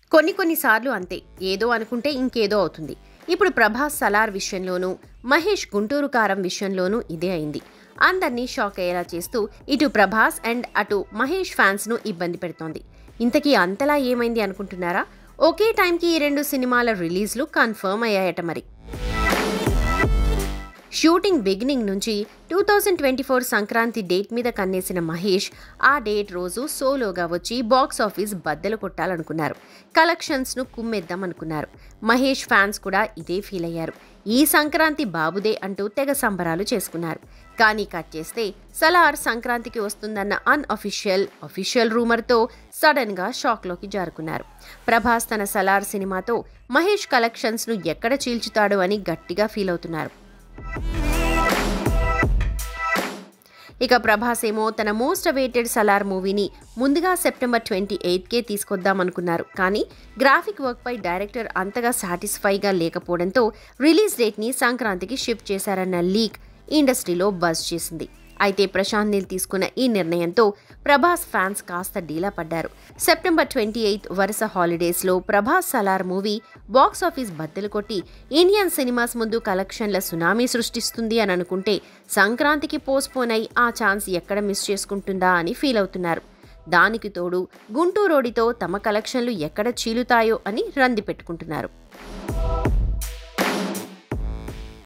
కొన్నిసార్లు అంతే, ఏదో అనుకుంటే ఇంకేదో అవుతుంది. ఇప్పుడు ప్రభాస్ సలార్ విషయంలోనూ, మహేష్ గుంటూరు కారం విషయంలోనూ ఇదే అయింది. అందర్నీ షాక్ అయ్యేలా చేస్తూ ఇటు ప్రభాస్ అండ్ అటు మహేష్ ఫ్యాన్స్ను ఇబ్బంది పెడుతోంది. ఇంతకీ అంతలా ఏమైంది అనుకుంటున్నారా? ఒకే టైంకి ఈ 2 సినిమాల రిలీజ్లు కన్ఫర్మ్ అయ్యాయట మరి. షూటింగ్ బిగినింగ్ నుంచి 2024 సంక్రాంతి డేట్ మీద కన్నేసిన మహేష్ ఆ డేట్ రోజు సోలోగా వచ్చి బాక్స్ ఆఫీస్ బద్దలు కొట్టాలనుకున్నారు. కలెక్షన్స్ను కుమ్మేద్దామనుకున్నారు. మహేష్ ఫ్యాన్స్ కూడా ఇదే ఫీల్ అయ్యారు. ఈ సంక్రాంతి బాబుదే అంటూ తెగ సంబరాలు చేసుకున్నారు. కానీ కట్ చేస్తే సలార్ సంక్రాంతికి వస్తుందన్న అఫీషియల్ రూమర్తో సడన్గా షాక్లోకి జారుకున్నారు. ప్రభాస్ తన సలార్ సినిమాతో మహేష్ కలెక్షన్స్ను ఎక్కడ చీల్చుతాడు అని గట్టిగా ఫీల్ అవుతున్నారు. ఇక ప్రభాస్ ఏమో తన మోస్ట్ అవైటెడ్ సలార్ మూవీని ముందుగా సెప్టెంబర్ 28కే తీసుకొద్దామనుకున్నారు. కానీ గ్రాఫిక్ వర్క్పై డైరెక్టర్ అంతగా సాటిస్ఫైగా లేకపోవడంతో రిలీజ్ డేట్ని సంక్రాంతికి షిఫ్ట్ చేశారన్న లీక్ ఇండస్ట్రీలో బజ్ చేసింది. అయితే ప్రశాంత్ నీల్ తీసుకున్న ఈ నిర్ణయంతో ప్రభాస్ ఫ్యాన్స్ కాస్త డీలా పడ్డారు. సెప్టెంబర్ 28 వరుస హాలిడేస్లో Prabhas Salaar movie box office బద్దలు కొట్టి ఇండియన్ సినిమాస్ ముందు కలెక్షన్ల సునామీ సృష్టిస్తుంది అని అనుకుంటే సంక్రాంతికి పోస్ట్పోన్ అయి ఆ ఛాన్స్ ఎక్కడ మిస్ చేసుకుంటుందా అని ఫీల్ అవుతున్నారు. దానికి తోడు గుంటూరోడితో తమ కలెక్షన్లు ఎక్కడ చీలుతాయో అని రంది పెట్టుకుంటున్నారు.